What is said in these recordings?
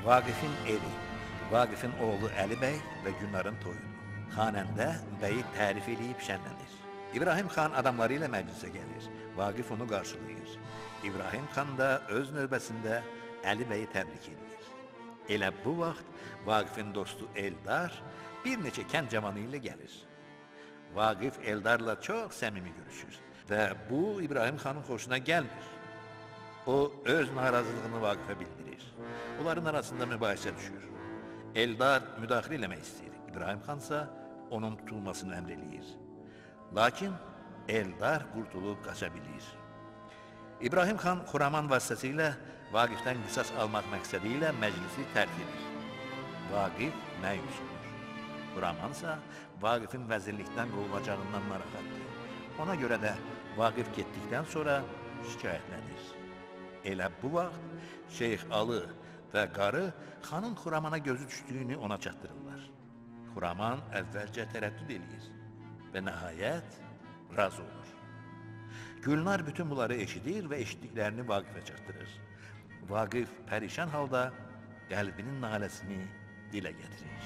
Vaqifin evi, Vaqifin oğlu Əli bəy və Gülnarın toyunu. Xanəndə bəyi tərif edib şənlənir. İbrahim xan adamları ilə məclisə gəlir. Vaqif onu qarşılayır. İbrahim xan da öz növbəsində Əli bəyi təbrik edir. Elə bu vaxt Vaqifin dostu Eldar bir neçə kənd cavanı ilə gəlir. Vaqif Eldarla çox səmimi görüşür və bu İbrahim xanın xoşuna gəlmir. O öz narazılığını Vaqifə bildirir. Onların arasında mübahisə düşür. Eldar müdaxilə eləmək istəyir. İbrahim xansa onun tutulmasını əmr eləyir. Lakin Eldar qurtulub qaça bilir. İbrahim xan Xuraman vasitəsilə Vaqifdən qisas almaq məqsədi ilə məclisi tərk edir. Vaqif məyus olur. Xuramansa Vaqifin vəzirlikdən qovulacağından narahatdır. Ona görə də Vaqif getdikdən sonra şikayətlənir. Elə bu vaxt Şeyx Alı və qarı xanın Xuramana gözü düşdüyünü ona çatdırırlar. Xuraman əvvəlcə tərəddüd eləyir və nəhayət razı olur. Gülnar bütün bunları eşidir və eşitdiklərini Vaqifə çatdırır. Vaqif pərişan halda qəlbinin naləsini dilə gətirir.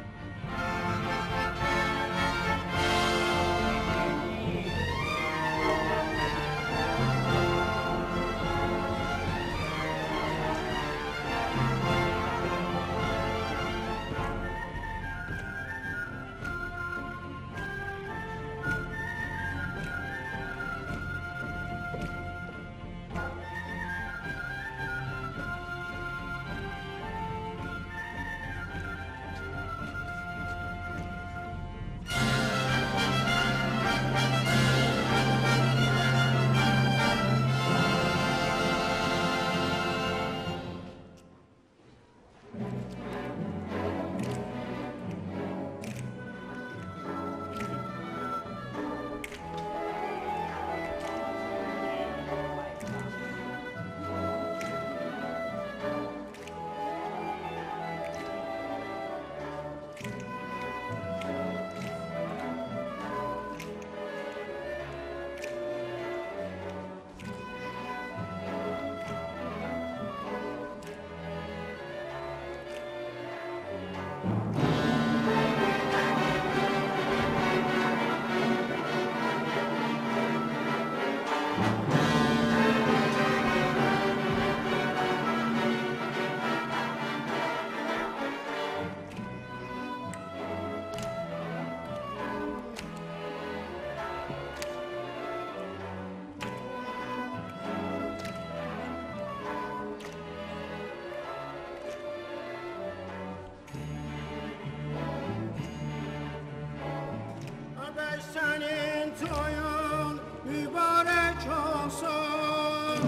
Senin toyun mübarek olsun.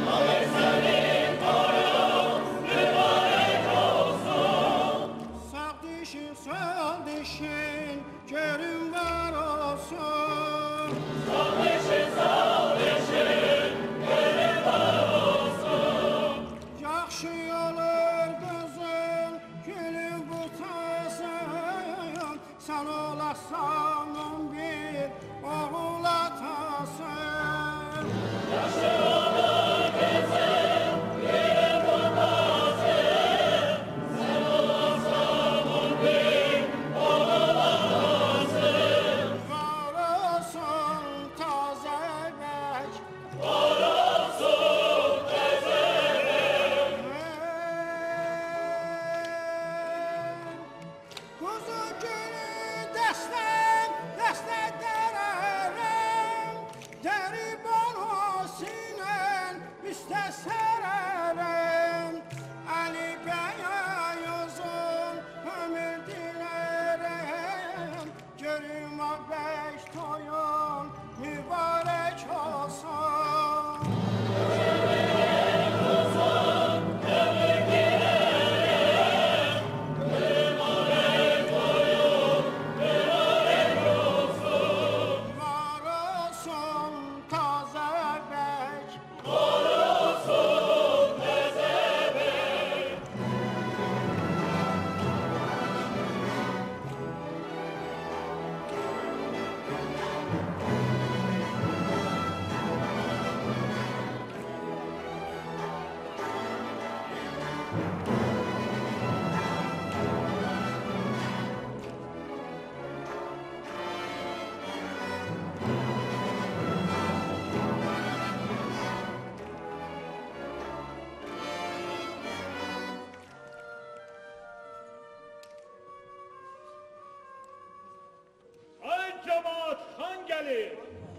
Senin toyun mübarek olsun. Sağ dişin, sol dişin görün var olsun. Sağ dişin, sol dişin görün var olsun. Yaxşı olur gözün, gülün bu tasın. Sen olasan oğul atasın. Yaxşı olur gözüm, gülüm butasın. Sen olasan bir oğul atasın. Var olsun taze bək, Var olsun tezebek. Kuzu gülü dəstək dərərəm, dəri bana sinə gelir.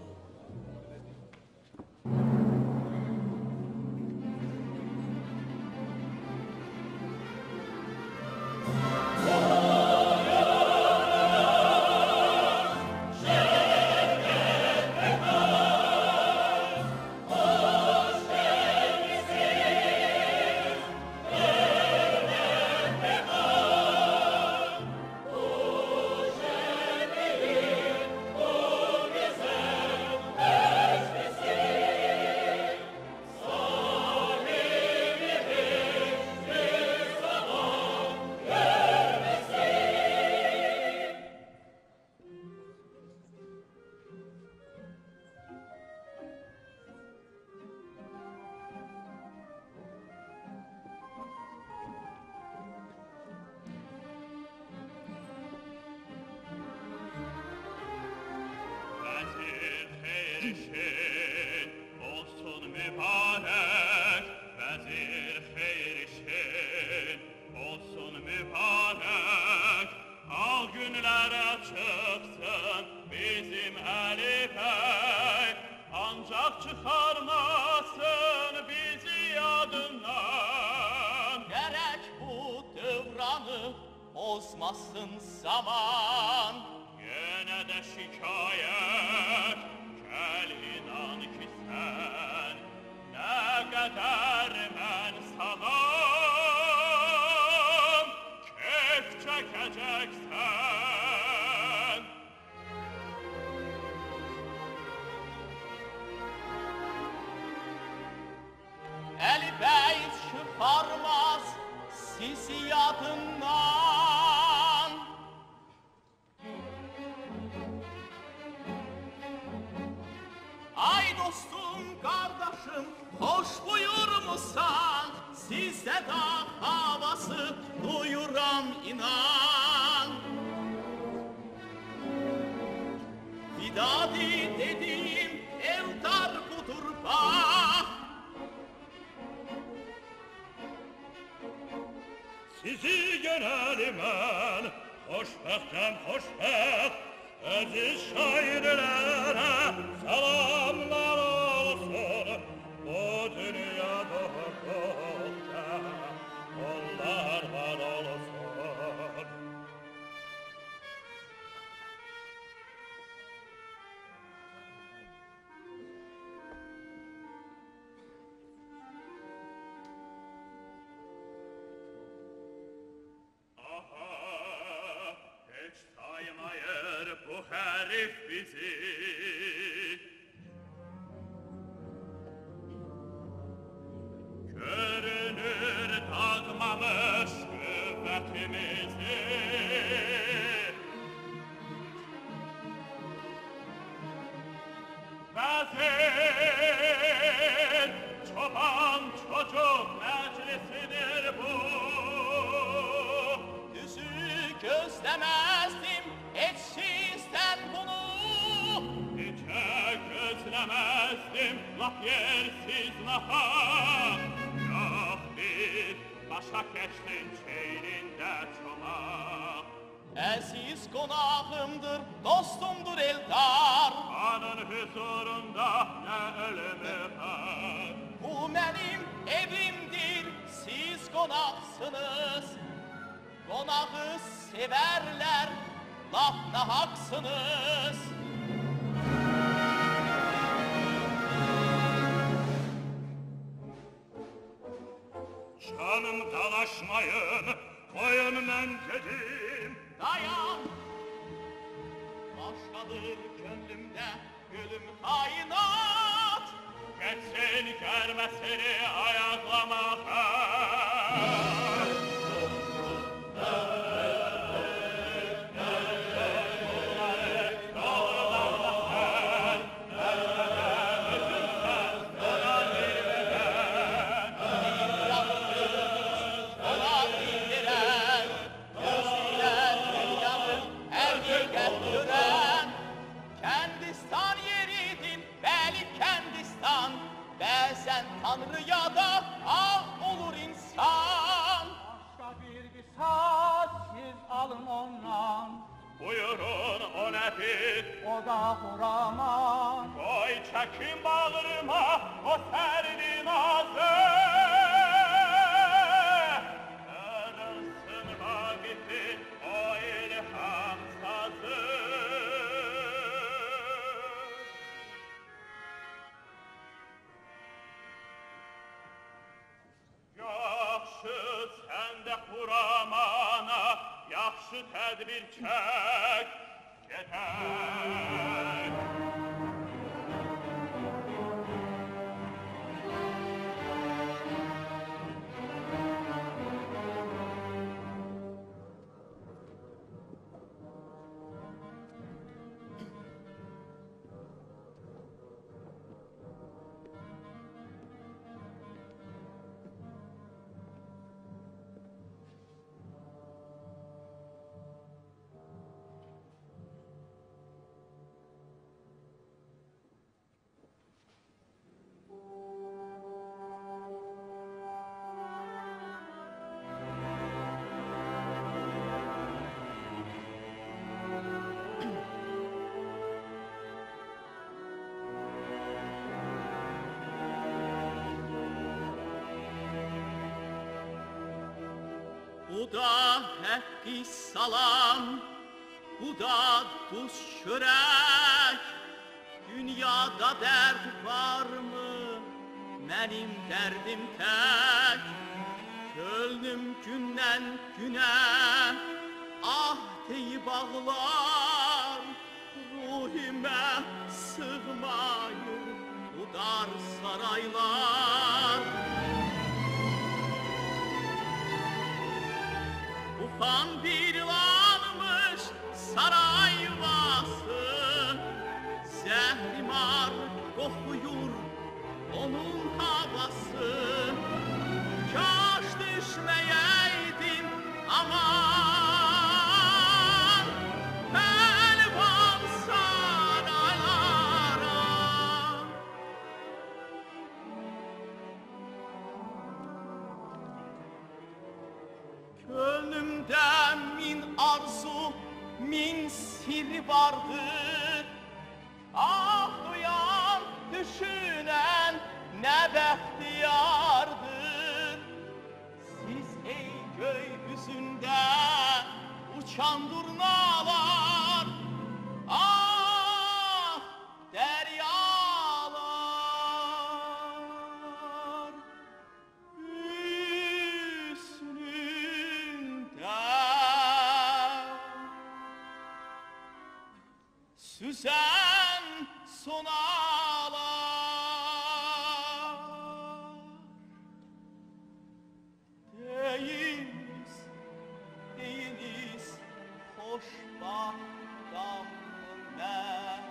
Bozmasın zaman. Gene de şikayet, gel inan ki sen ne kadar ben sağam, keyf çekeceksen. Eli bey çıkarmaz sizi yadından. Ay dostum, kardeşim, hoş buyurmuşsan, sizde de havası duyuram inan. Vidadi dediğim eldar budur bak. Sizi görelim ben, hoşbaktan hoşbak, aziz şairlere selamlar olsun. Bu dünyada hukukta onlar var olsun. Bu herif bizi görünür takmamış kuvvetimizi. Vezir, çoban çocuk meclisidir bu. Düzü gözlemezdim hiç sizden bunu. Hiç gözlemezdim laf yersiz nahak. Yok bir başa keçtin çeyrinde çomak. Aziz konağımdır, dostumdur eldar. Anın huzurunda ne ölümü var. Bu benim evimdir, siz konaksınız. Konağı severler, lafta haksınız. Canım dalaşmayın, koyun ben dedim. Dayan, başkadır gönlümde gülüm kainat. Geçsin görmesini ayaklamağa. Tanrı'ya da ah olur insan. Başka bir saz siz alın ondan. Buyurun o nədir? O da Xuraman. Qoy çəkin bağrıma o sərli nazı. Öyrənsın Vaqifi o ilham sazı. Yaxşı sən də Xuramana, yaxşı tədbir çək, gedək. Bu da həqqi salam, bu da duz çörək. Dünyada dərd varmı, mənim dərdim tək. Könlüm gündən günə ah deyib ağlar. Ruhimə sığmayır bu dar saraylar. Ufan bir lanmış saray yuvası, zəhrimar qoxuyur onun havası. Kaş düşməyəydin aman, pəhlivan saraylara. Könlümdə min arzu, min sirri vardır. Ah duyan, düşünən nə bəxtiyardır. Siz ey gökyüzündə uçan durnalar, ah deryalar. Üstünde süzen sonalar. Deyiniz hoşbaxtam mən.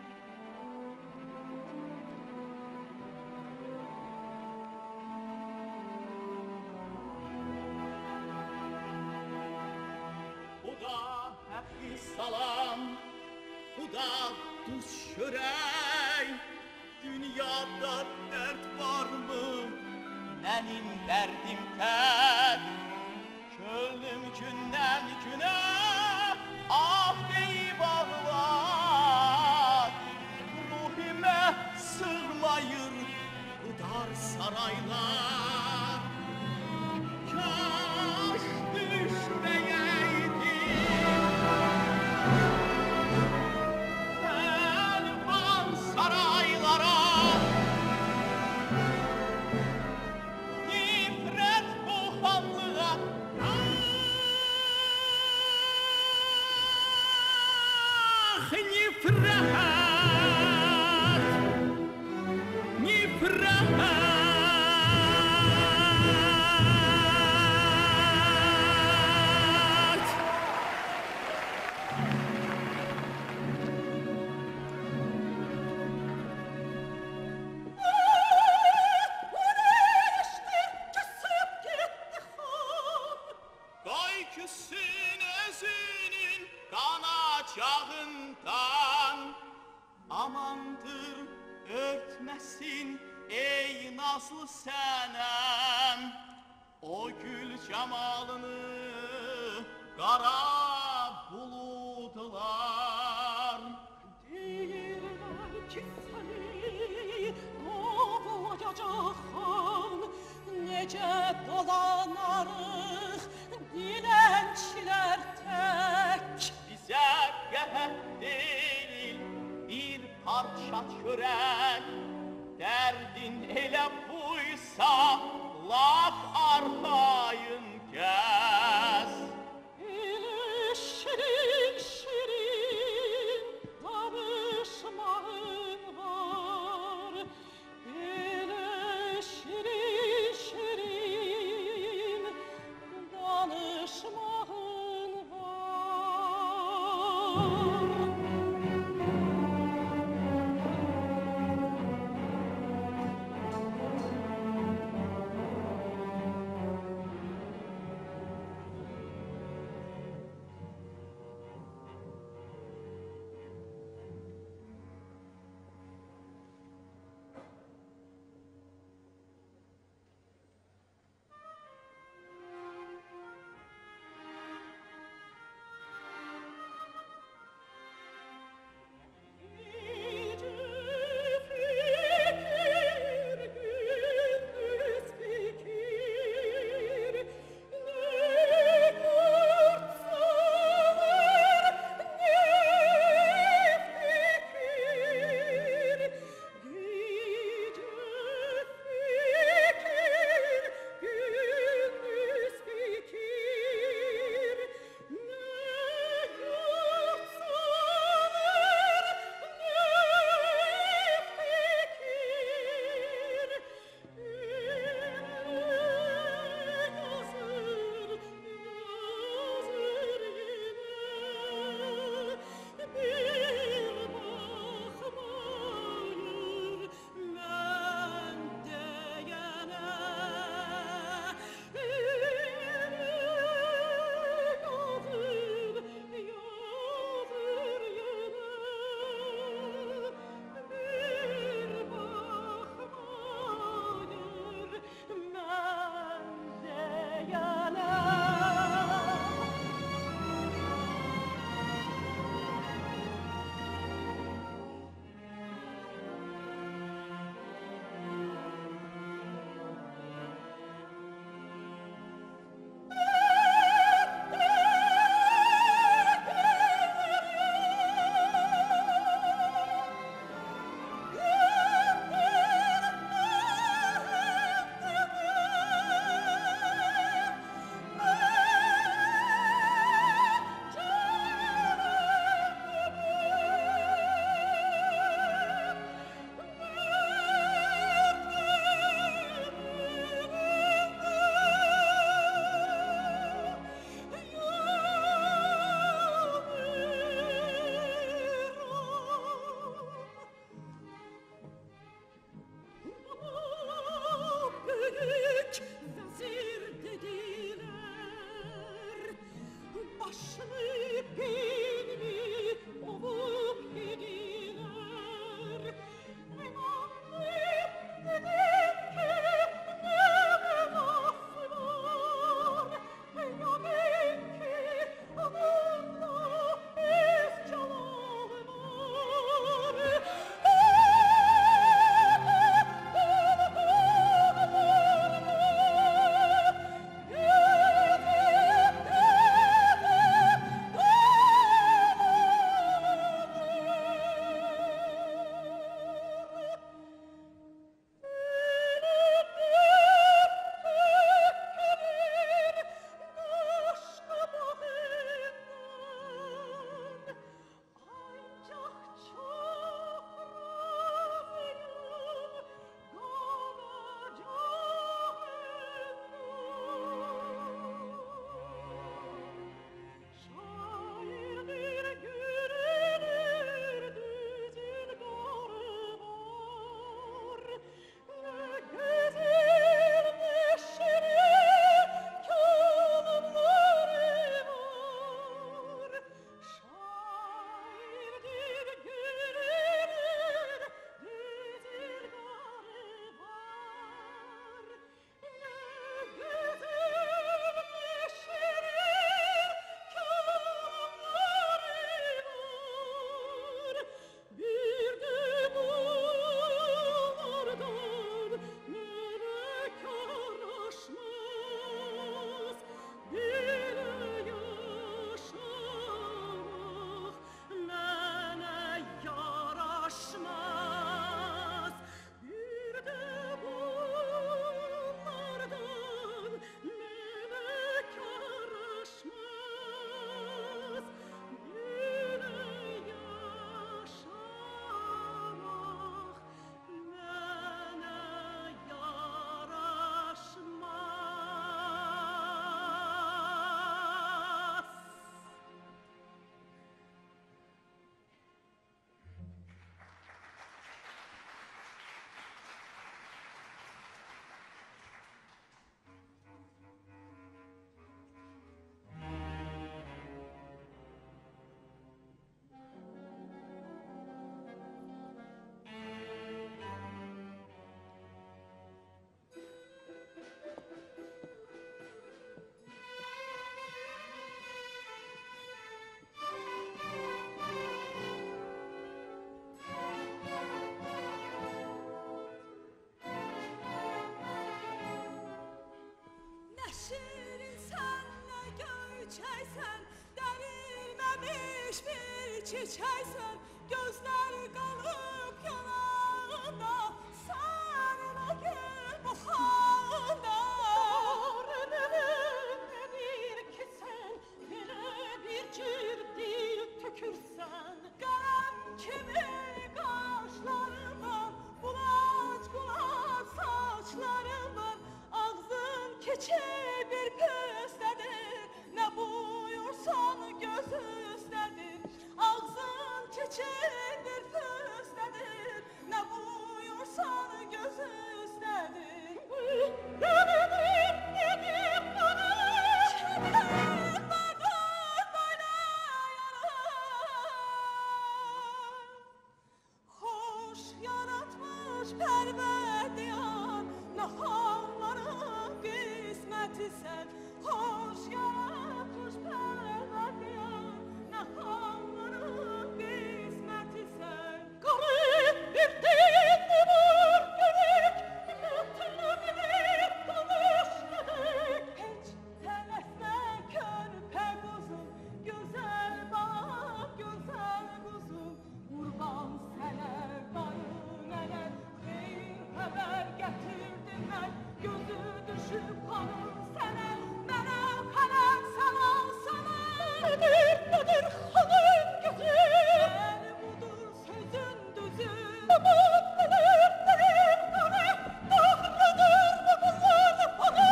Bu da həqqi salam, bu da duz çörək. Dünyada dərd varmı, mənim dərdim tək. Könlüm gündən günə ah deyib ağlar. Ruhimə sığmayır bu dar saraylar. Kaş düşməyəydin pəhlivan saraylara. Nifrət bu xanlığa, ah nifrət, nifrət. Qoy küssün özünün qanacağından. Amandır örtməsin ey nazlı sənəm. O gül camalını qara bulud şad çörək. Dərdin elə buysa, laf arxayın gəz. Elə şirin şirin danışmağın var. Elə şirin şirin danışmağın var. Bitmiş bir çiçeksen, gözleri kalıp yanağında, sarına gül bu halda. Nedir ki sen, böyle bir cirdi tükürsen, kalem kimi kaşların var, bulaç bulaç saçların var, ağzın keçi bir püstedir, ne buyursan gözü üstədir. Ağzın keçi bir püstedir, ne buyursan gözü üstədir. Nedir bana? Kimler vardır böyle yarar? Hoş yaratmış Pərverdigar, ne halların kısmeti sen. Hoş yaratmış Pərverdigar, ne halların kısmeti sen. Garip bir dilli var gerek, mətləbini tanış gerek. Heç tələsmə körpə quzum, gözəl bak gözəl quzum. Qurban sənə dayı nənə, xeyir xəbər gətirdim mən. Gözü düşüb xanım sənə, mənə xələt salam sana. Nedir xanım gözüm? Mənim budur sözün düzü. Aman nedir qanım, doğrudur bu qızın xanım.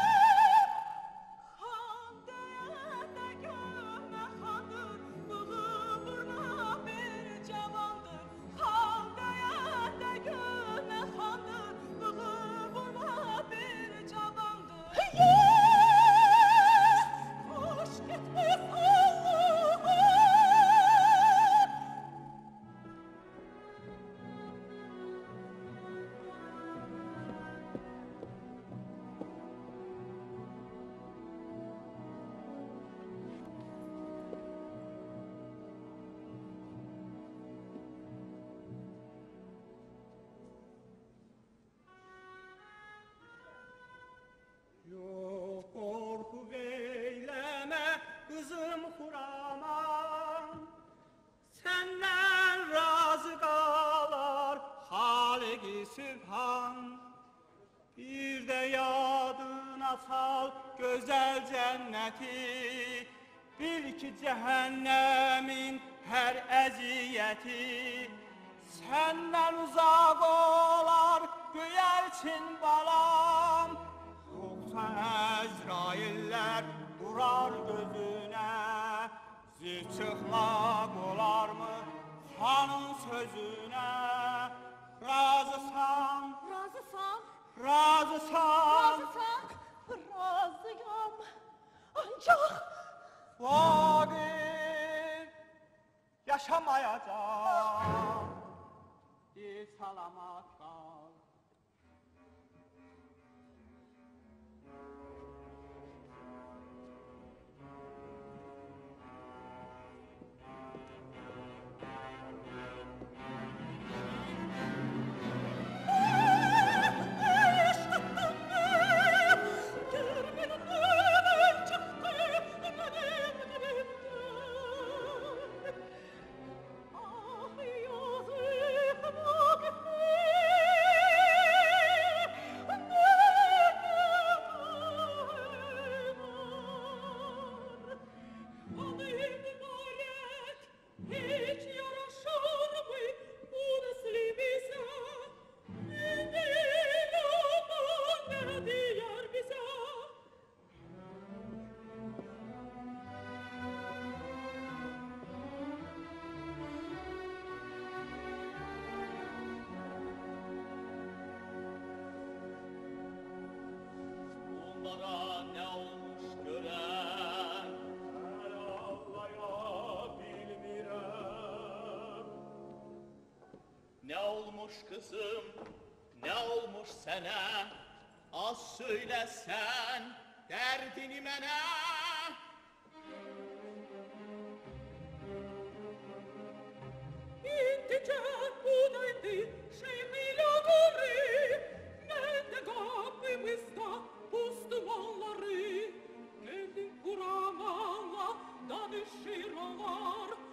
Xan deyəndə gönə xandır, bığı burna bir cavandır. Xan deyəndə gönə xandır, bığı burna bir cavandır. Hoş gitmiş Allah'ım. Yok korku eyleme kızım Huraman, senden razı kalar Halik-i Sübhan. Bir de yadına sal güzel cenneti, bil ki cehennemin her eziyeti. Senden uzak olar göyelçin balam, yoksa Ezrailler durar gözüne. Zil çıkmak olar mı hanın sözüne? Razısan, Razısan, razısan, razısan, razıyam. Ancak Vakit yaşamayacağım. Dil salamat kal. hiç yaraşır mı bu nesli bize? Ne diyar bize? Onlara ne olmuş gören, Allah'a bilmirəm. ne olmuş kızım, ne olmuş sana? Az söylesen derdini mene. İnticak budaydı şeyhil ağırı, ne de kapımızda pustumanları. Geldi Kur'an'la danışır onlar,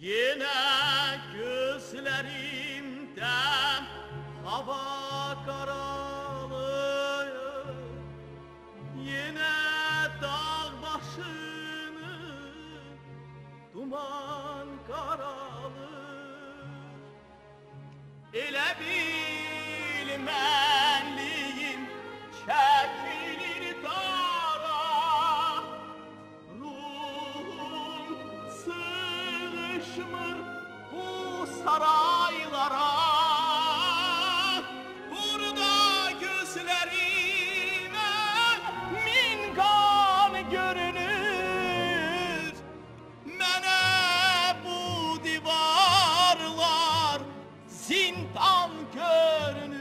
Yine gözlerimde hava karalıyor. Yine dağ başını duman karalır. Elə bilmənliyin çəkilir dara. Ruhum sığışmır bu saraylara. Burada gözlerime min qan görünür. Mənə bu divarlar zindan görünür.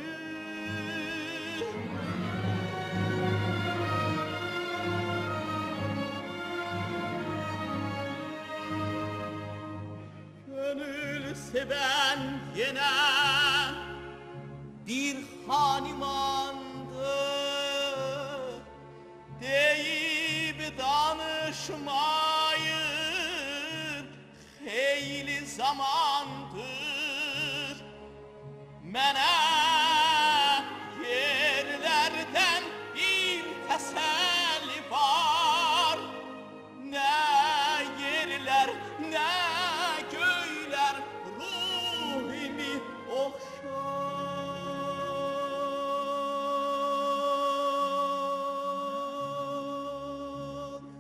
Gönül seven yine bir hanimandı, deyip danışmayın heyli zamandır. Mənə yerlərdən bir təsəlli var. Nə yerlər, nə göylər ruhimi oxşar.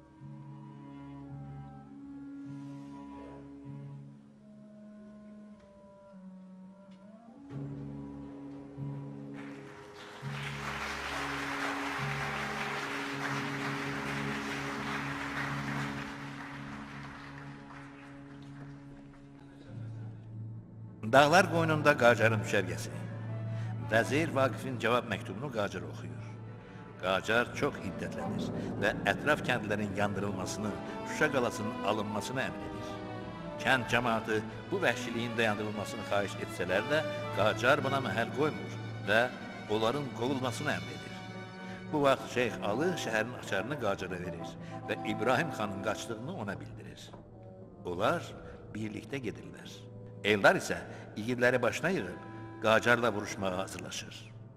Dağlar qoynunda Qacarın düşərgəsi. Vəzir Vaqifin cavab məktubunu Qacar oxuyur. Qacar çox hiddətlənir və ətraf kəndlərin yandırılmasını, Şuşa qalasının alınmasını əmr edir. Kənd cəmaatı bu vəhşiliyin dayandırılmasını xahiş etsələr də, Qacar buna məhəl qoymur və onların qovulmasını əmr edir. Bu vaxt Şeyx Alı şəhərin açarını Qacara verir və İbrahim xanın qaçdığını ona bildirir. Onlar birlikdə gedirlər. Eldar isə igidləri başına yığıb Qacarla vuruşmağa hazırlaşır.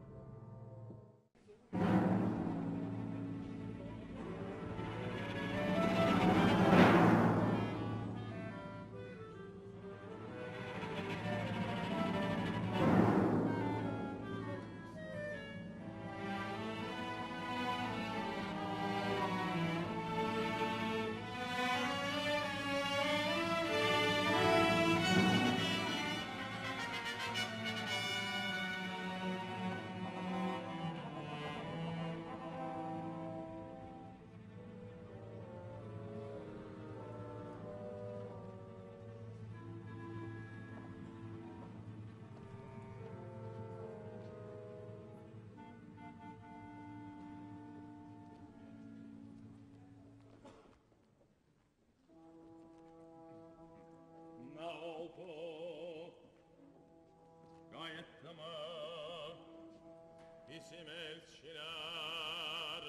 Bizim elçiler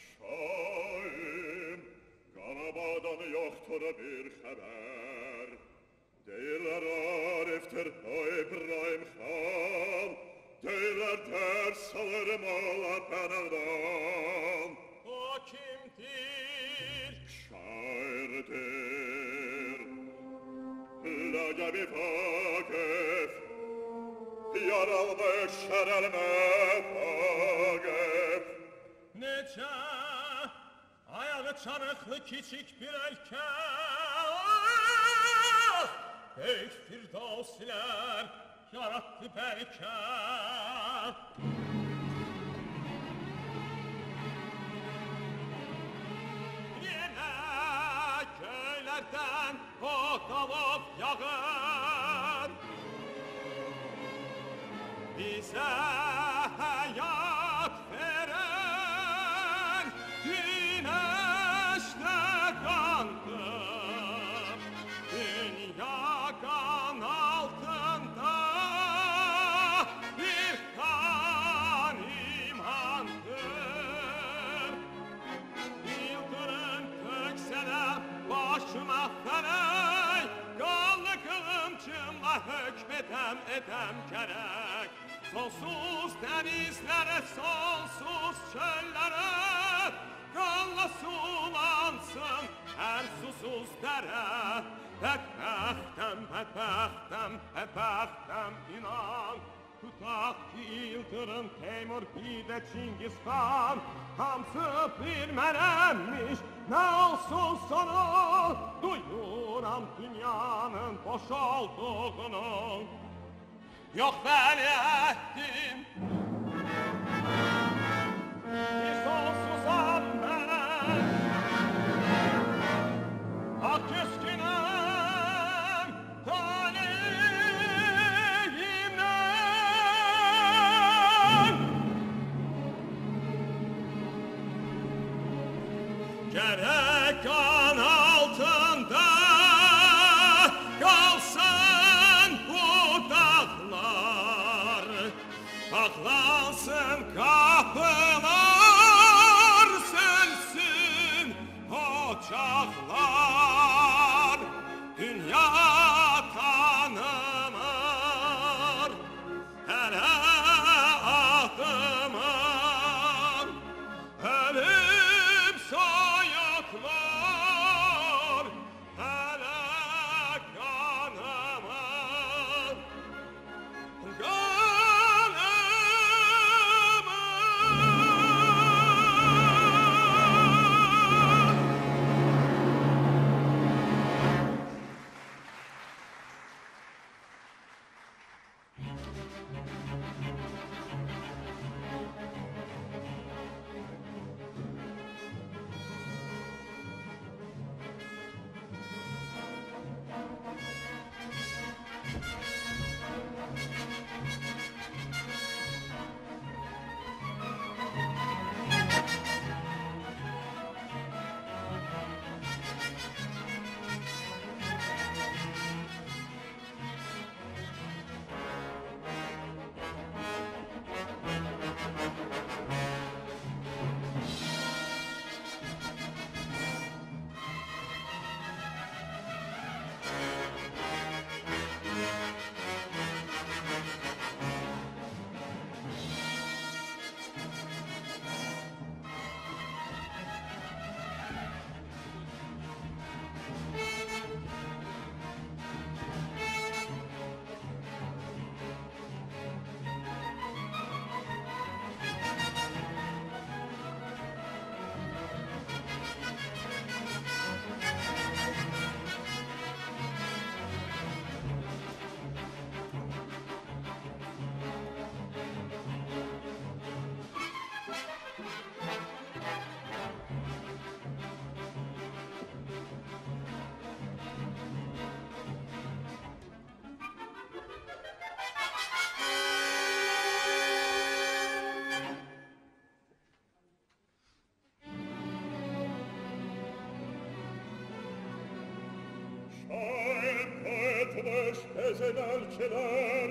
Şahim Qarabağdan yoktur bir haber Deyirler Arif'tir o İbrahim Han Deyirler ders alır Molla Pənardan O kimdir? Şairdir Lagabi Vakıf Yaralmış şerelme Vakıf Necə ayağı çarıqlı kiçik bir ölkə Böyük firdosilər yarattı bəlkə Yenə göylərdən o qalıb yağır Bizə həyat verən Güneşlə qandır Dünya qan altında Bir qan imandır Yıldırım töksələr başıma fələk edem gerek. Sonsuz denizlere, sonsuz çöllere, kanla sulansın her susuz dere. Bedbahtem, bedbahtem, bedbahtem inan. Tutak ki yıldırım Teymur bir de Çingiz Han. Hamsı bilmenemmiş ne olsun sonu. Duyuram dünyanın boş olduğunu. Yok veli ettim bir sonsuzam ben. Ak küskünüm talihimden. Gerek kan altında kalsın bu dağlar, paklansın kapılar, sönsün ocaklar. Dünya tanımır hele adımı, ölüm soyutlar hele kanımı. Etmiş ezen elçiler,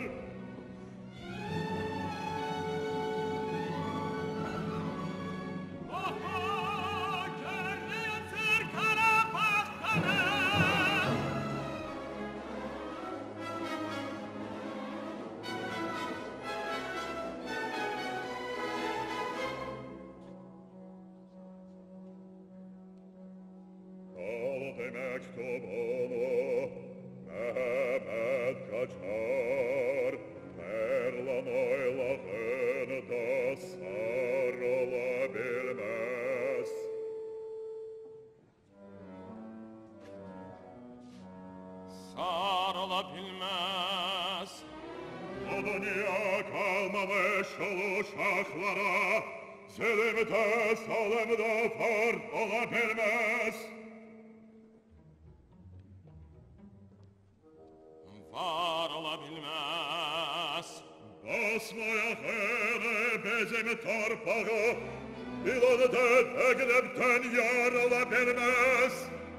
oho gördüğünsür kara bahtana. Kaldı mektubunu Mehmet kaçar, Merlan oylağında sarılabilmez. Sarılabilmez. Bu dünya kalmamış uşaklara, zulümde salımda fark olabilmez. Var olabilmez. Basmaya hele bizim torpağı, İladı tekliften yar olabilmez.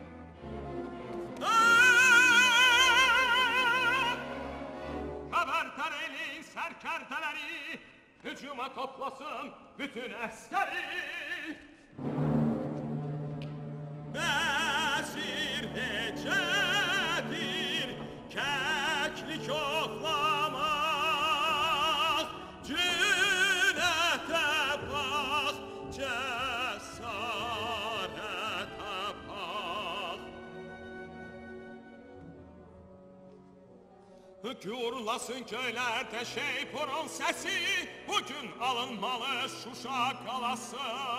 Habertar eyleyin serkerteleri, hücuma toplasın bütün eskeri. Bezir necedir, keklik oklama. Gürlasın köylerde şeypurun sesi, bugün alınmalı Şuşa kalası.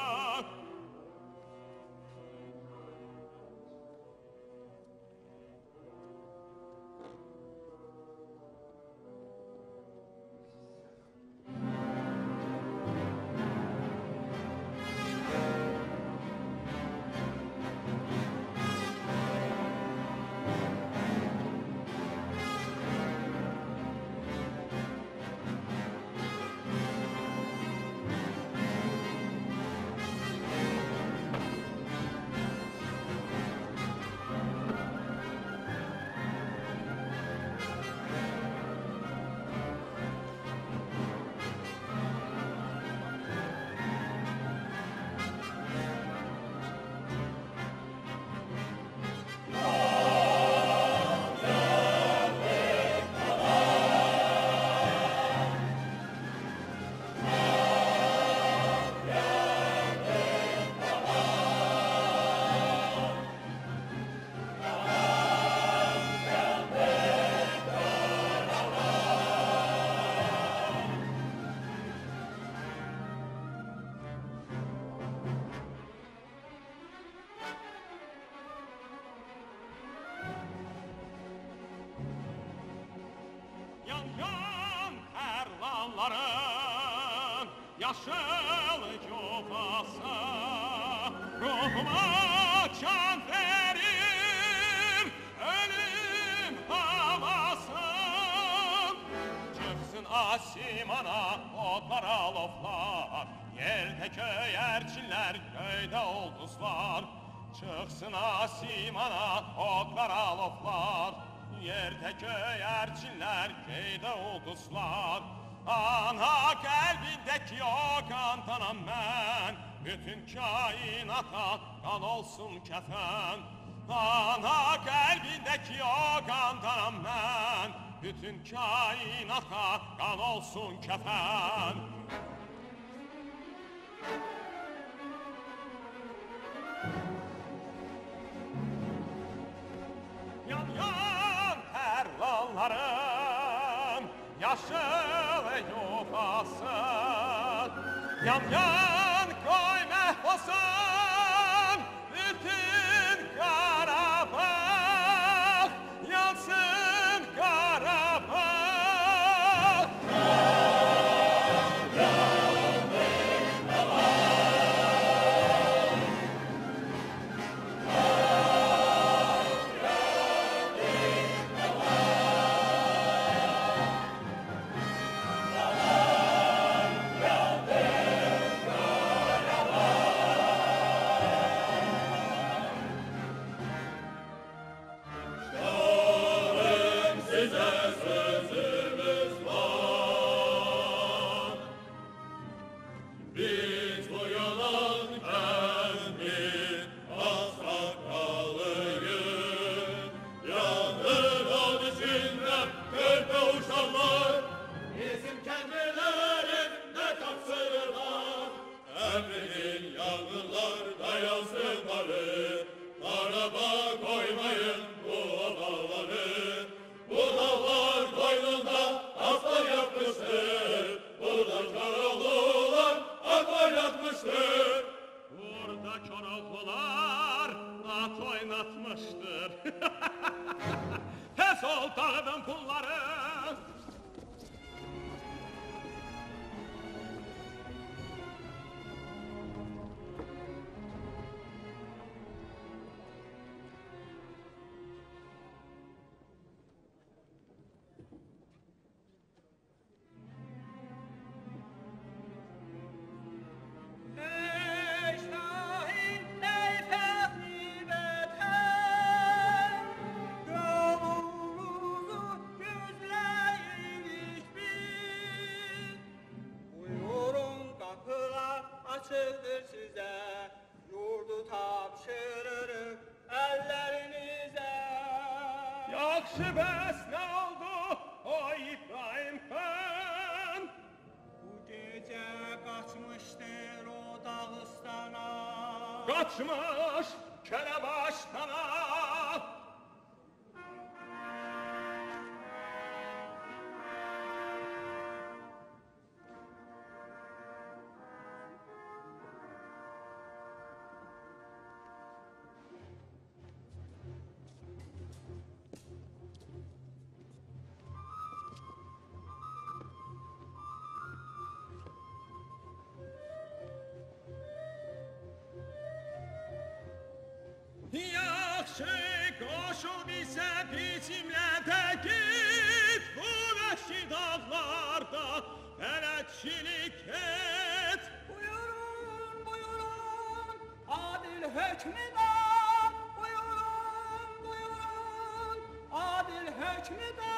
Yan yan terlanların yaşıl cufası ruhuma can verir ölüm havası. Çıksın asimana otlar aloflar, yerde köyerçinler köyde ulduzlar. Çıksın asimana otlar aloflar, yerde köyerçinler köyde ulduzlar. Ana kalbindeki o kantanam ben, bütün kainata kan olsun kefen. Ana kalbindeki o kantanam ben, bütün kainata kan olsun kefen. Yan yan terlanların yaşıl yuvası, yan yan koy mehvasın bütün Karabağ, yansın Karabağ. Biz bu yolun emrin asrakalıyız. Yanır ol içinde körpe uşaklar, bizim kendilerin ne kapsırı var. Emrin yangınlar dayansın barı, Karabağ koymayın bu odaları. Bu dağlar koynunda aslan yapmıştır, burada Karaoğlu'lar aklar yatmıştır. Burada Karaoğlu'lar at oynatmıştır. Tez ol dağıdın pulları. Ey Şahin, ey fehmi beter, yolumuzu gözleyiş biz. Buyurun kapılar açıldır size, yurdu tapşırırıq ellerinize. Yaxşı bəs nə oldu o İbrahim xan? Bu gece kaçmıştır o Dağıstan'a. Qaçmış Kələbaşdana. yaxşı qoşul bizə bizimlə də git. Bu vəhşi dağlarda bələdçilik et. Buyurun, buyurun, adil hükmüdar. Buyurun, buyurun, adil hükmüdar.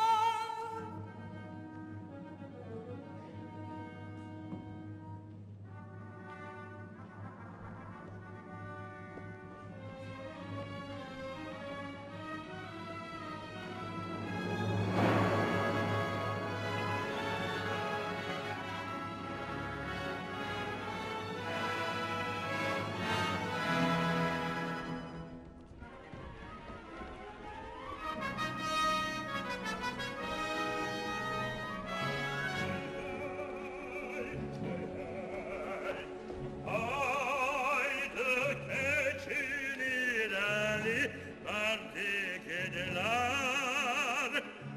Haydi keçilir eli verdik ediler.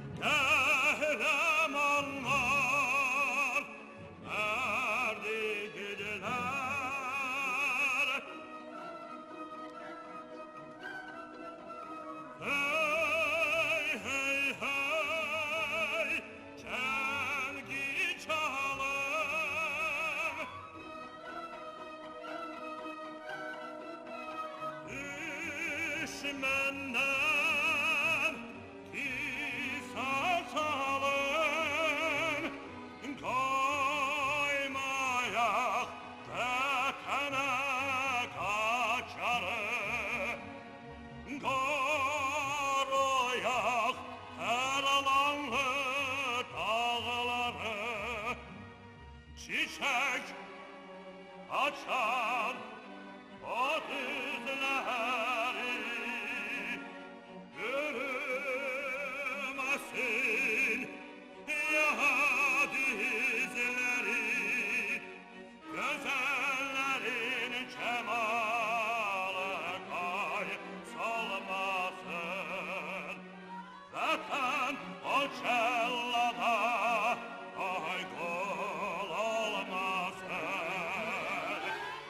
Kahramanlar verdik ediler. Hey hey hey çelgi çalar. Düşmenden kisas alın, koymayak vətənə kaçarı, koruyak həralanlı dağları, çiçek açan o düzləri yürüməsin ya dizləri, gözəllərin kəmalı kaysolmasın. Vətən o çəllada ay qol olmasın.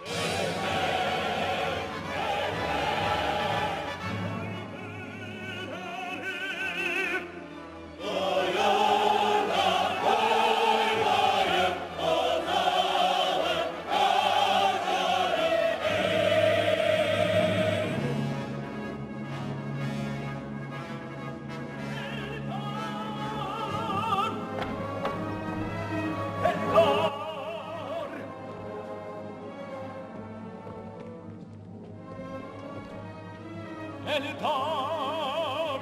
Eldar,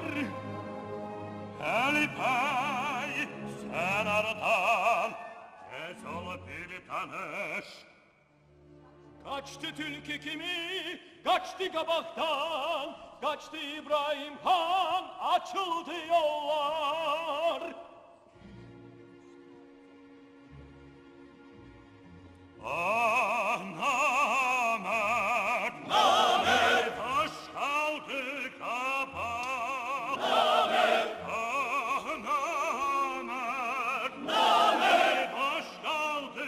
Elipay sen aradan tez ol bir tanış. kaçtı Tülkü kimi, kaçtı kabaktan, kaçtı İbrahim Han, açıldı yollar. Ah namert, namert, taş kaldı kapak. Namert, ah namert, namert, taş kaldı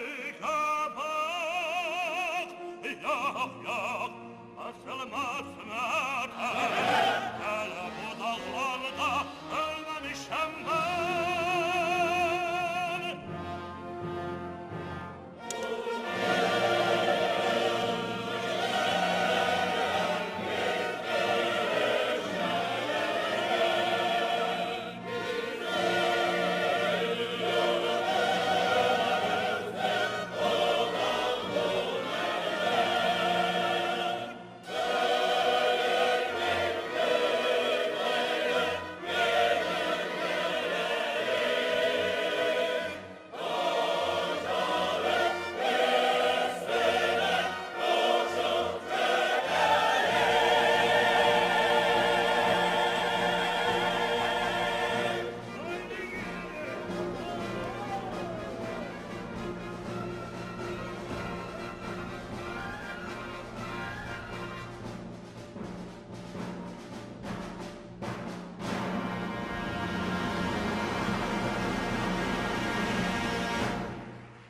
kapak. Yok yok, asılmaz mertem, hele bu dağlarda ölmemişem ben.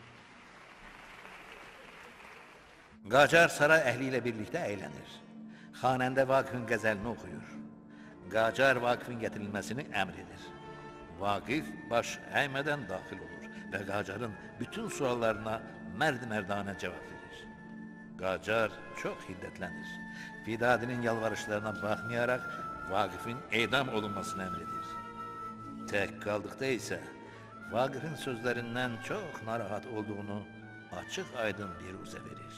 Qacar saray əhli ilə birlikdə əylənir. Xanəndə Vaqifin qəzəlini oxuyur. Qacar Vaqifin gətirilməsini əmr edir. Vaqif baş əymədən daxil olur və Qacarın bütün suallarına mərd-mərdanə cavab verir. Qacar çox hiddətlənir. Vidadinin yalvarışlarına baxmayaraq Vaqifin edam olunmasını əmr edir. Tək qaldıqda isə Vaqifin sözlərindən çox narahat olduğunu açıq-aydın biruzə verir.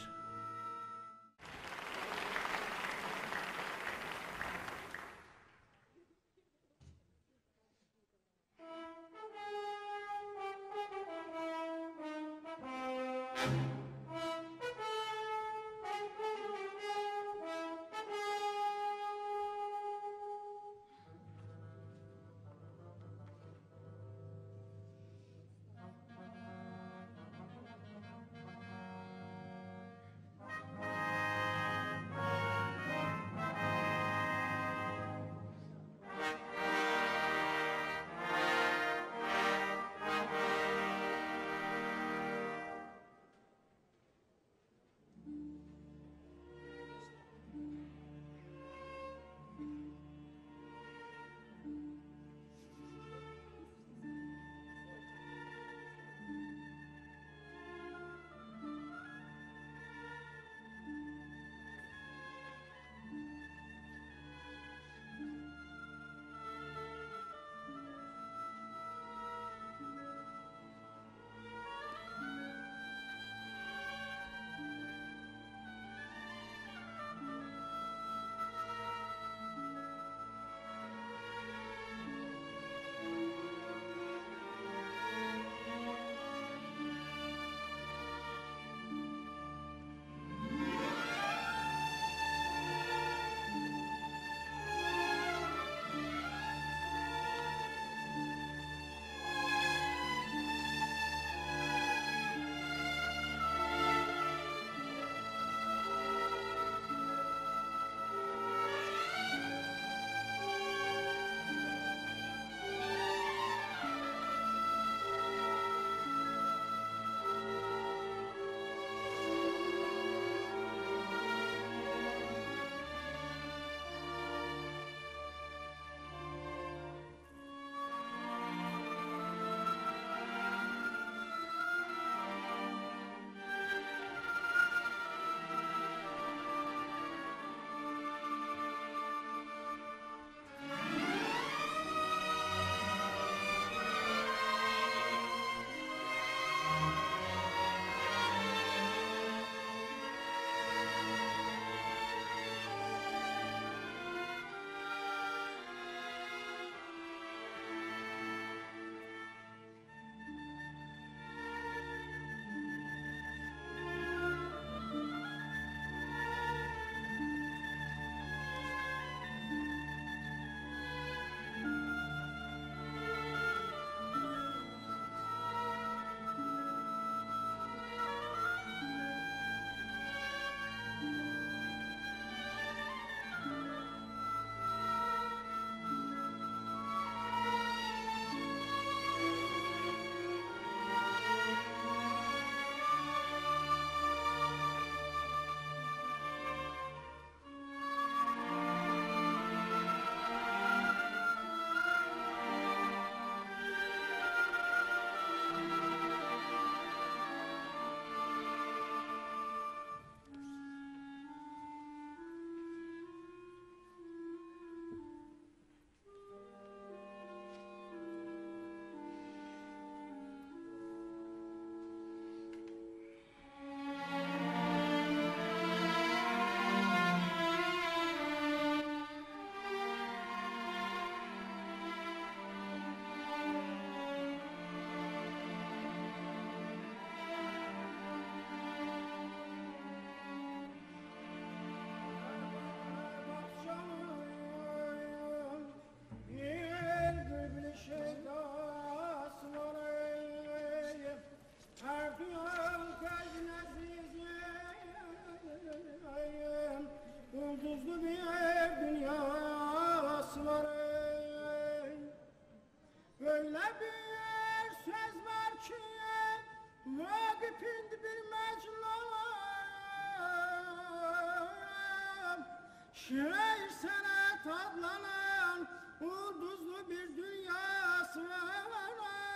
adlanan ulduzlu bir dünyası var.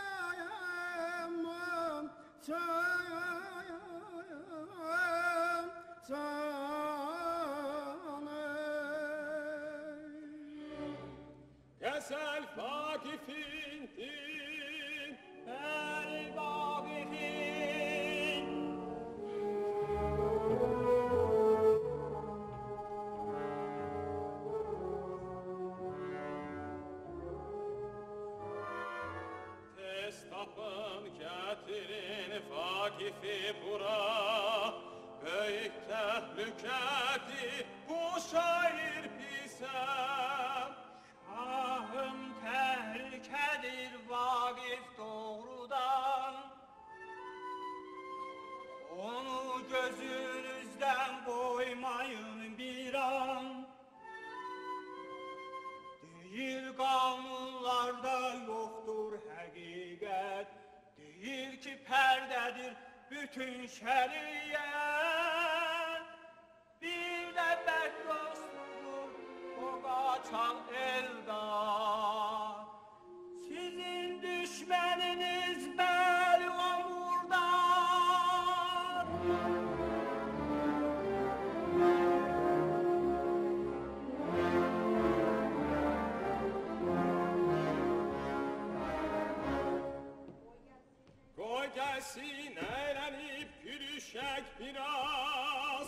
Kesel Vakif'in din, El Vakif'in tez tapın getirin Vakif'i bura. Büyük tehlikedir bu şair bize. Şahım tehlikedir Vakif doğrudan. Onu gözünüzden koymayın bir an. Değil kanunlarda yoktur hakikat. Değil ki perdedir bütün şeriyet. Bir de bekdostudur o kaçan eldan. Sizin düşmeniniz Belgamur'dan. Koy gelsin eğlenip gülüşek biraz.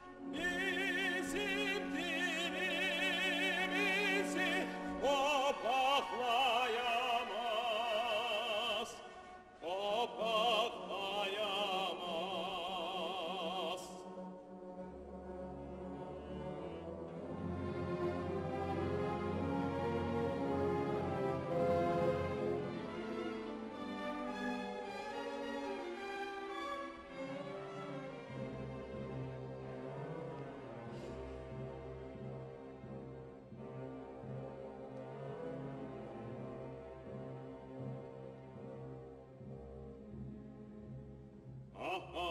Bizim dilimizi kopaklayamaz. Kopaklayamaz. Aha,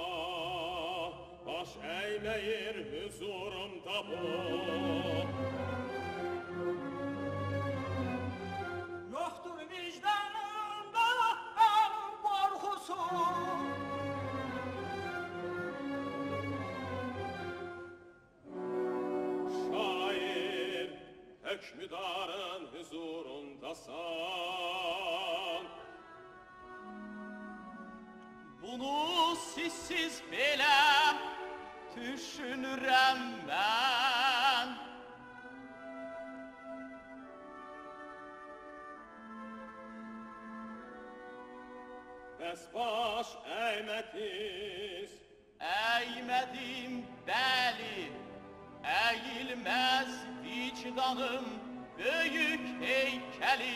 baş eyleyir huzurumda bu. Yoktur vicdanında en korkusu. Şair, hükmüdarın huzurundasan. Bunu sizsiz belə düşünürəm mən. Bəs baş əymədiniz, Əymədim, bəli, əyilməz vicdanım böyük heykəli.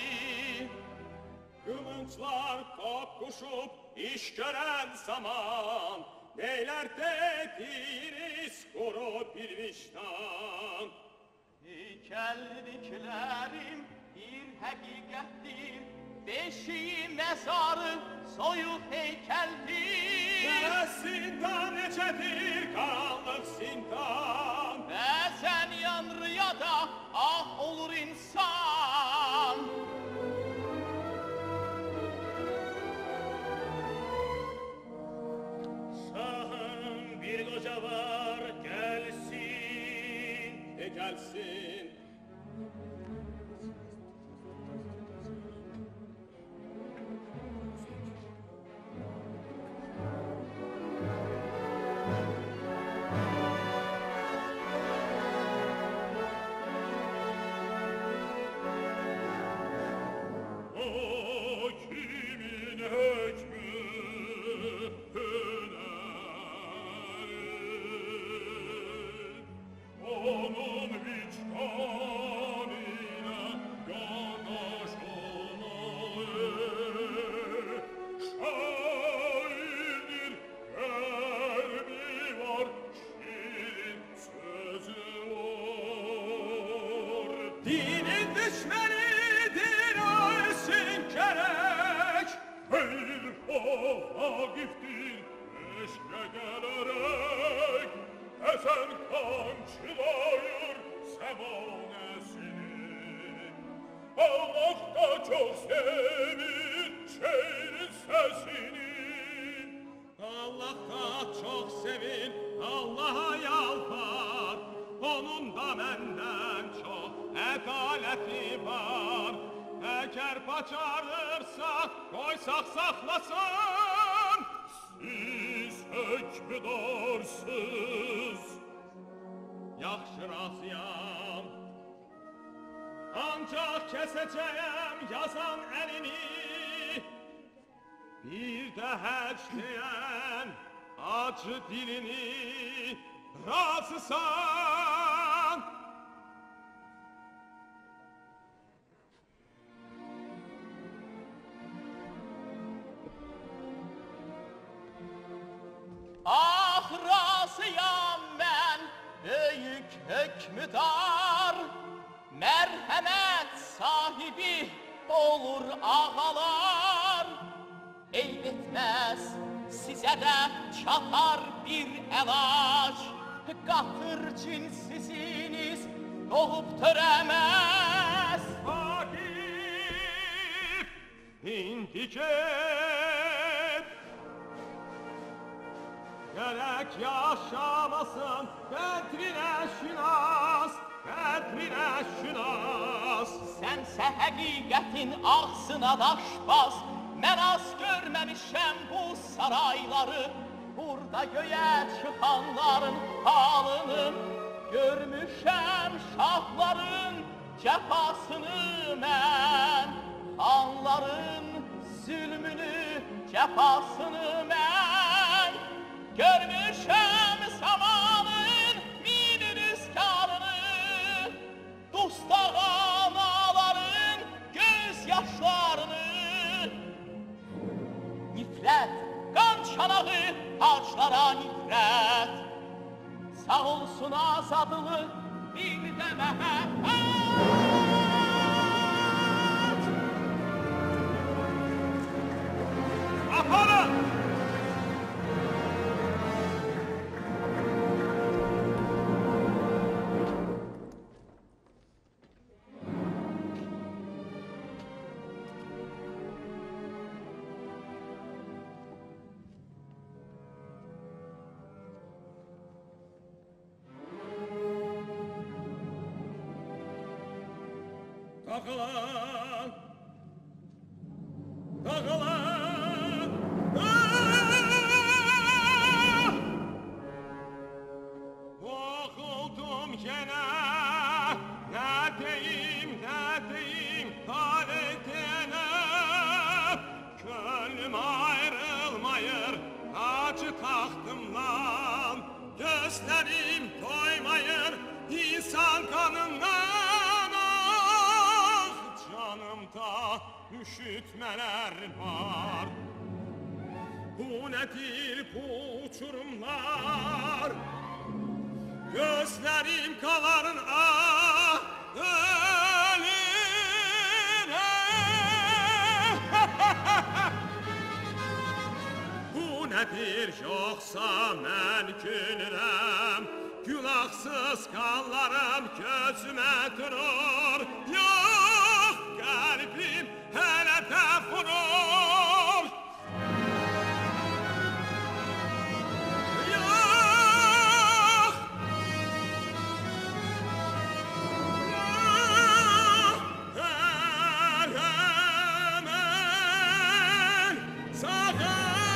kılınçlar kopuşup iş gören zaman, neyler dediğiniz kuru bir vicdan. Heykəldiklərim bir həqiqətdir, beşiği məzarı soyuq heykəldir. Ve zindan necedir karanlık zindan. Bəzən yanrıya da ah olur insan. Şahım bir koca var gelsin, gelsin. O kimin hükmü hünerin, onun vicdanıyla yanaş olayım. Şairdir, kalbi var, şirin sözü var. Dinin düşmenidir ölsün gerek. Hayır o Vakif'tir eşke gelerek. Esen kamçılayır semane Allah da çok sevir şehrin sesini. Allah da çok sevir, Allah'a yalvar. Onun da benden çok edaleti var. Eğer paçarırsa koysak saklasın. Siz hükmüdarsız. Yaxşı razıyam. Ancak keseceğim yazan elini. Bir de hecleyen acı dilini. Razısan. Ah razıyam ben büyük hükmüdar, merhamet sahibi olur ağalar. Eyb etmez size de çatar bir elaç, katır cinsiziniz doğup töremez. Akif, indi git. Gerek yaşamasın kadrine şinas, kadrine şinas. Sense həqiqətin ağzına daş bas. Mən az görməmişəm bu sarayları. Burada göyə çıxanların halını. Görmüşəm şahların cəfasını mən. Xanların zülmünü, cəfasını mən. Görmüşəm zamanın min rüzgarını. Dustaq anaların gözyaşlarını. Nifrət, qan çanağı haclara nifrət. Sağ olsun azadlıq, bir də məhəbbət. Aparın! Dağılan! Dağılan! Boğuldum gene, ne deyim, halidene. Gönlüm ayrılmayır, acı tahtımdan. Gözlerim doymayır, insan kanından. Ah, canımda üşütmeler var. Bu nedir bu uçurumlar? Gözlerim kaların ah ölüre. Bu nedir yoksa mən gülürəm? Günahsız kanlarım gözüme durur. Yok kalbim hele de vurur. Yok. Hemen sağa.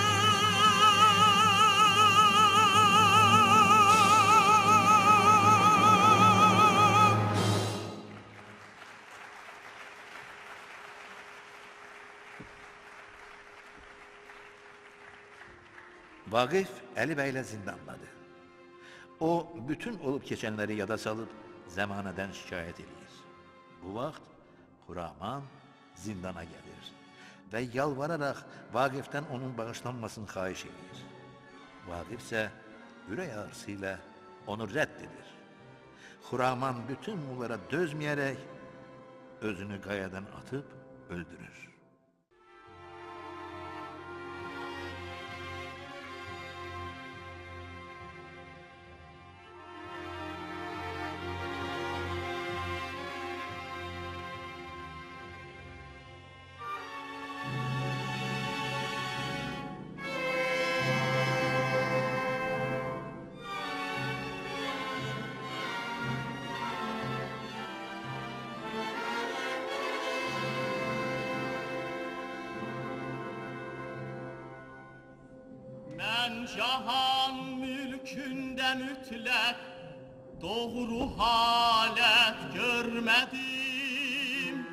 Vaqif Əli bəylə zindanladı. O, bütün olub keçənləri yada salıb zəmanədən şikayət edir. Bu vaxt Xuraman zindana gəlir və yalvararaq Vaqifdən onun bağışlanmasını xahiş edir. Vaqif isə ürək ağrısı ilə onu rədd edir. Xuraman bütün bunlara dözməyərək özünü qayadan atıb öldürür. Ben cahan mülkünde mütlak doğru halet görmedim.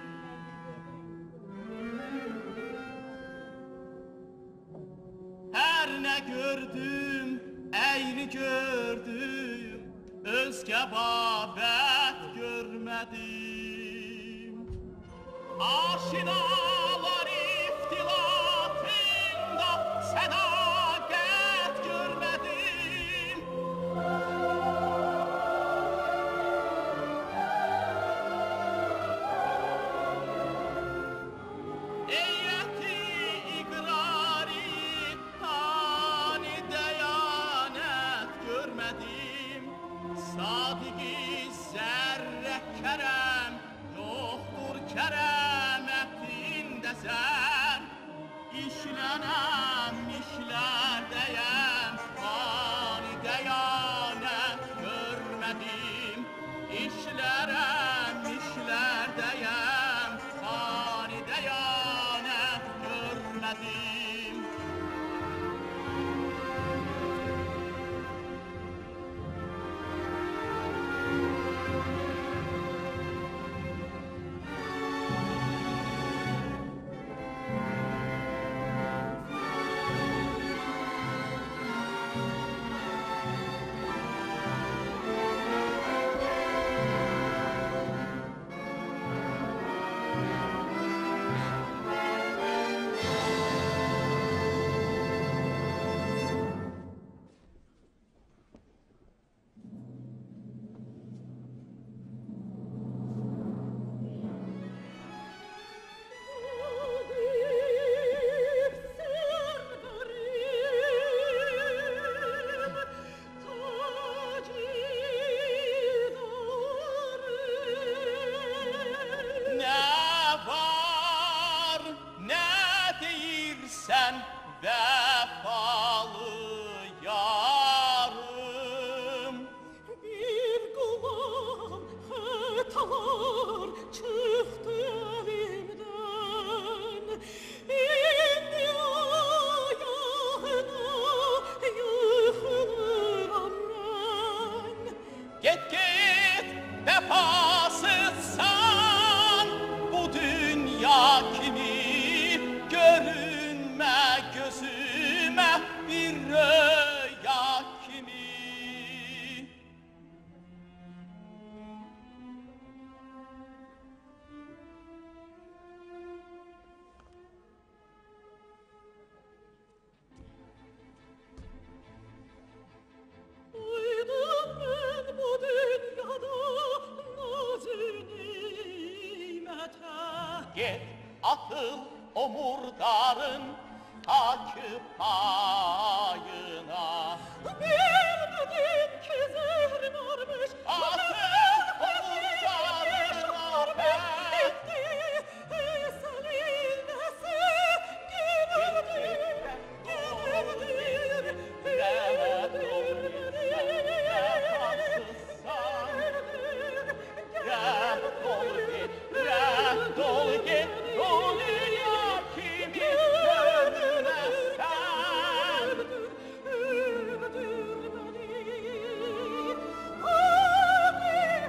Her ne gördüm, eğri gördüm, özge babet görmedim. Aşinalar iftilatında sedaket görmedim. Eyyeti ikrari hani deyanet görmedim. Sadiki zerre kerem yoktur keremetinde sen. İşlenem işlerdeyem hani deyanet görmedim. İşlerem işlerdeyem hani deyanet görmedim. Ne var ne değilsen vefalı yarım. Bir guman hatalar çıktı elimden. İndi ayağına yıkılırım ben. Git git vefasızsan bu dünya kimi görünme gözüme bir rüya kimi. Duydum ben bu dünyada nazı-nimete. Git atıl o murdarın takip payına. Bilmedim ki zehrin varmış, Atıl o murdarına ben. Dol git, dol ya kimi görmezsen. Öldür beni,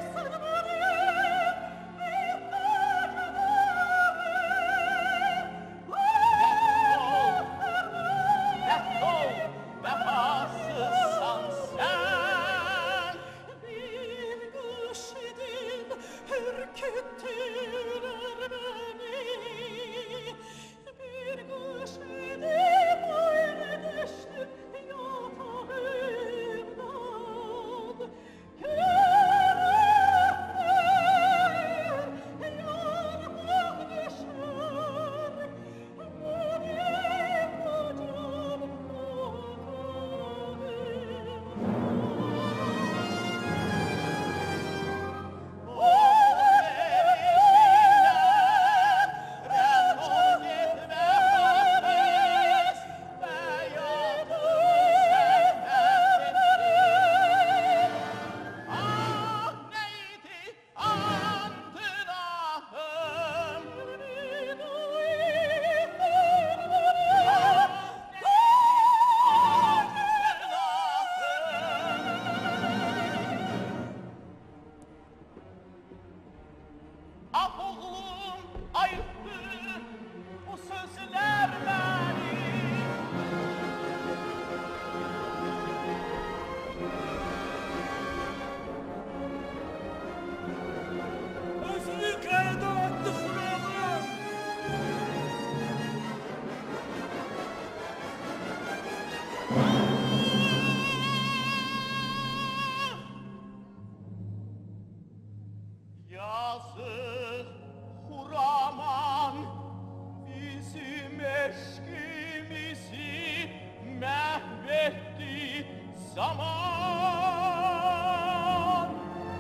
yazık Huraman bizim eşkimizi mahvetti zaman.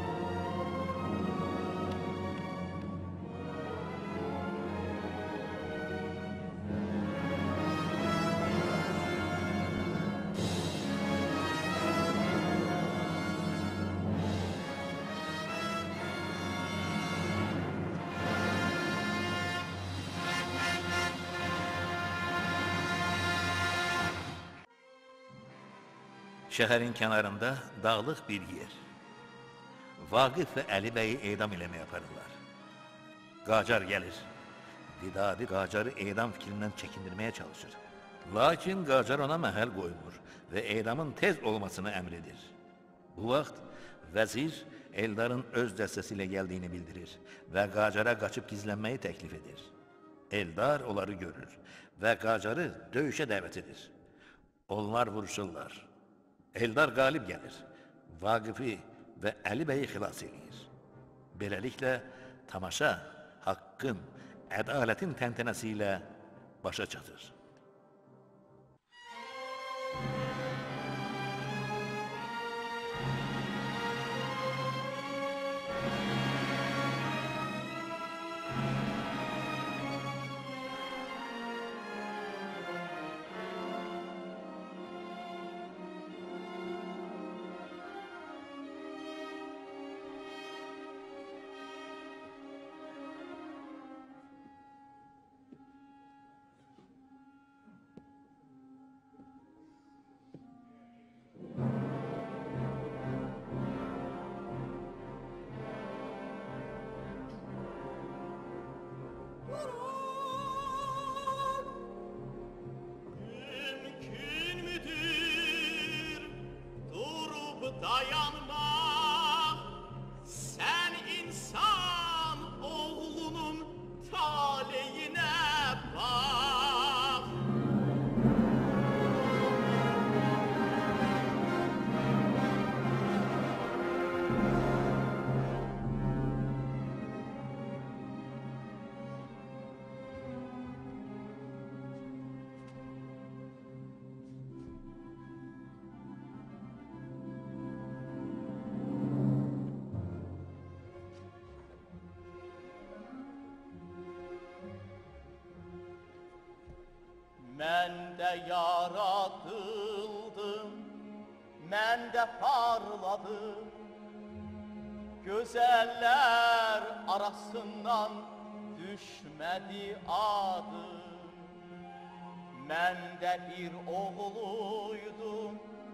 Şəhərin kənarında dağlıq bir yer. Vaqif və Əli bəyi edam eləməyə aparırlar. Qacar gəlir. Vidadi Qacarı edam fikrindən çəkindirməyə çalışır. Lakin Qacar ona məhəl qoymur və edamın tez olmasını əmr edir. Bu vaxt vəzir Eldarın öz dəstəsi ilə gəldiyini bildirir və Qacara qaçıb gizlənməyi təklif edir. Eldar onları görür və Qacarı döyüşə dəvət edir. Onlar vuruşurlar. Eldar qalib gəlir, Vaqifi və Əli bəyi xilas edir. Beləliklə, tamaşa haqqın, ədalətin təntənəsi ilə başa çatır. Mümkün müdür durup dayanmak? Sen insan oğlunun taleyine bak. Men de yaratıldım, men de parladım. Güzeller arasından düşmedi adım. Men de bir oğluydum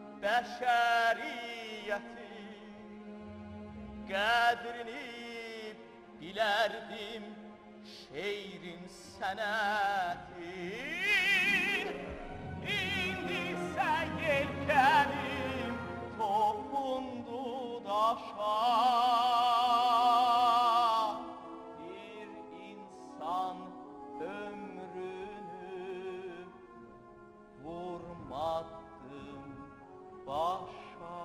beşeriyetin. Kadrini bilerdim şehrin senetin. İndiyse yelkenim topundu daşa. Bir insan ömrünü vurmadım başa.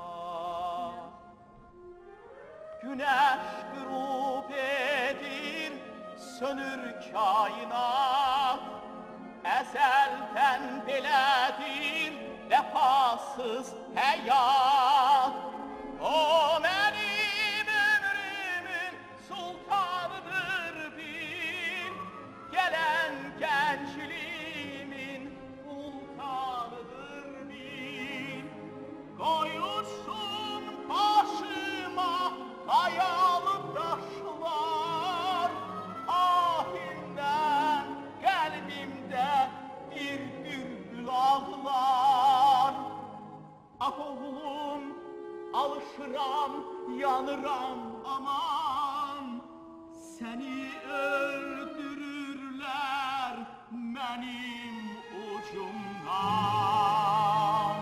Güneş grup edir, sönür kainat. Ezelden belədir vefasız həyat. O mənim ömrümün sultanıdır bil. Gələn gəncliğimin vulkanıdır bil. Qoyursun başıma qayalı daşlar. Ahindən qəlbimdə bir bülbül ağlar. Ah oğlum, alışıram, yanıram aman. Səni öldürürlər mənim ucumdan.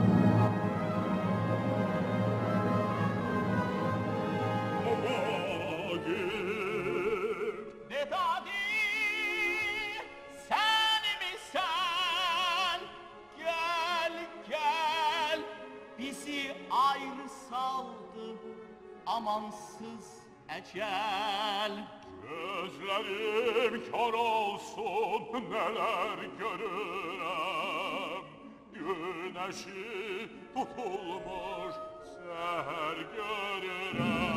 Vedadi, sen misin? Gel gel, bizi ayrı saldı amansız ecel. Gözlerim kör olsun neler görürüm. Güneşi tutulmuş seher görürüm.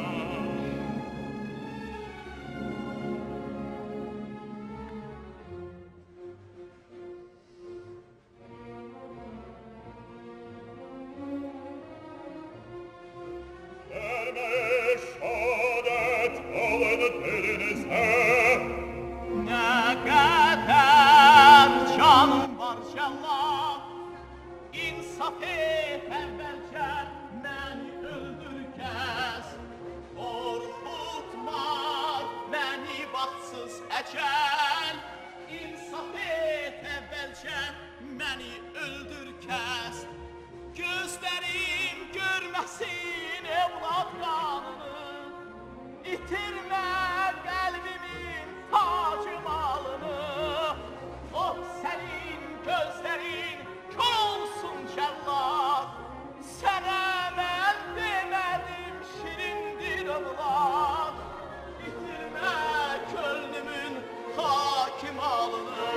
Verme şahadet alın elinize. Ne kadar canım var cellat, insaf et evvelce beni öldür kes. Korkutma beni bahtsız ecel, insaf et evvelce beni öldür kes. Gözlerim görmesin evlat kanını, İtirme kalbimin tacı malını. Oh senin gözlerin kör olsun cellat. Sana ben demedim şirindir evlat. İtirme gönlümün hakim alını.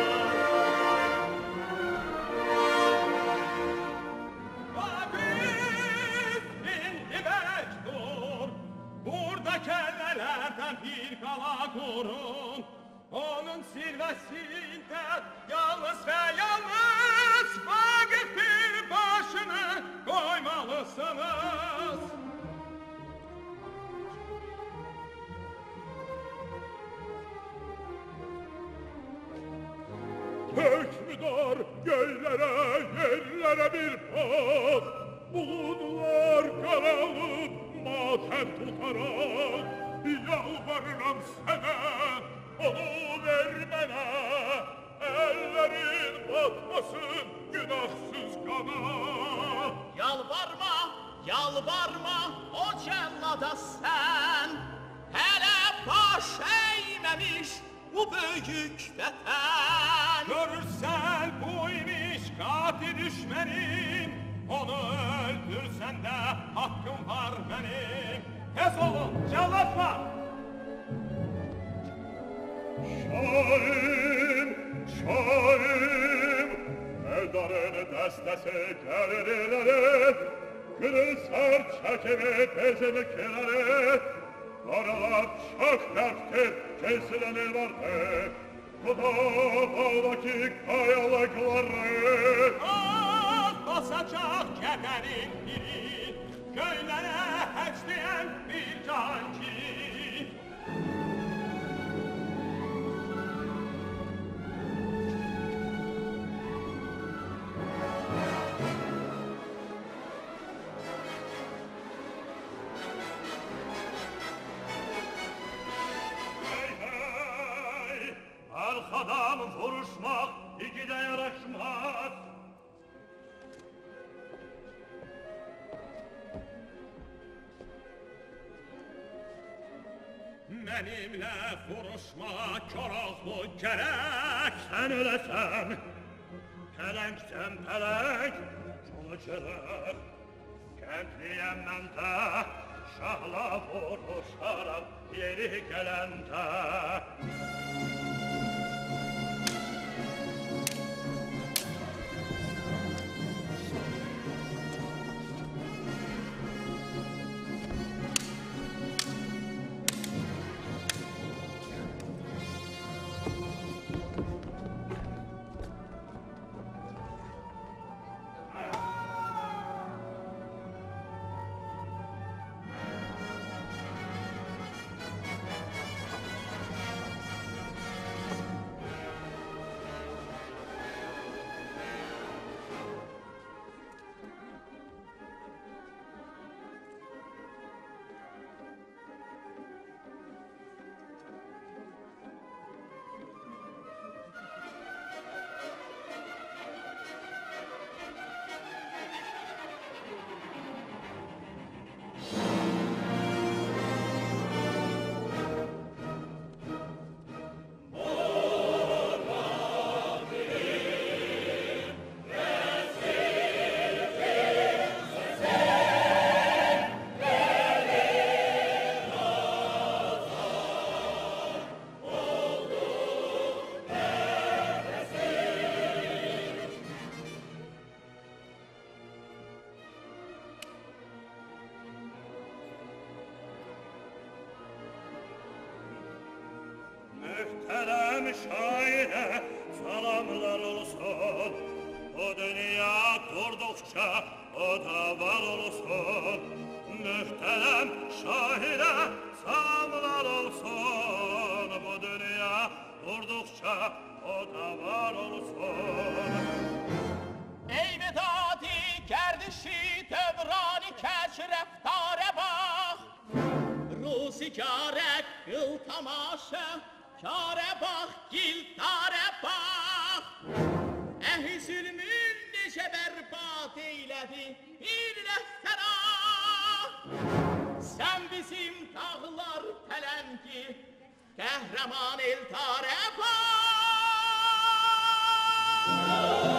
Vakıf indi bektur, burada kellelerden bir kala korun. Onun zirvesinde yalnız ve yalnız Vakıf'ın başını koymalısınız. Hükmüdar göylere yerlere bir bak. Bulutlar karalıp matem tutarak. Yalvarırım sana onu ver bana. Ellerin batmasın günahsız kana. Yalvarma, yalvarma o cellada sen. Hele baş eğmemiş bu büyük vatan. Görürsen bu imiş katil düşmenim, onu öldürsen de hakkım var benim. Tez olun, çalatma! Şahim, şahim, Evdarın destesi gelirlerin, Gülüser çekimi bezimkileri, Karalar çok derttir, kesilenir vardı, Bu da bağdaki kayalıkları. Ah basacak kederin biri, Göylere hecleyen bir can ki. Arkadan vuruşmak ikide yaraşmaz. Benimle vuruşma körahlı gerek. Sen ölesen, pelenkten pelenk, sonuçlar. Kentliyem ben de, şahla vuruşarak yeri gelende. Mühterem şaire salamlar olsun. Bu dünya durdukça o da var olsun. Mühterem şaire salamlar olsun. Bu dünya durdukça o da var olsun. ای ودادی گردشی دورانی کج رفتاره باخ روزگارک گل تماشه کاره باخ گil dare bax Əhi zülmün necə bərbad eylədi bir rəftəra Sən bizim dağlar pələngi qəhrəman eldare bax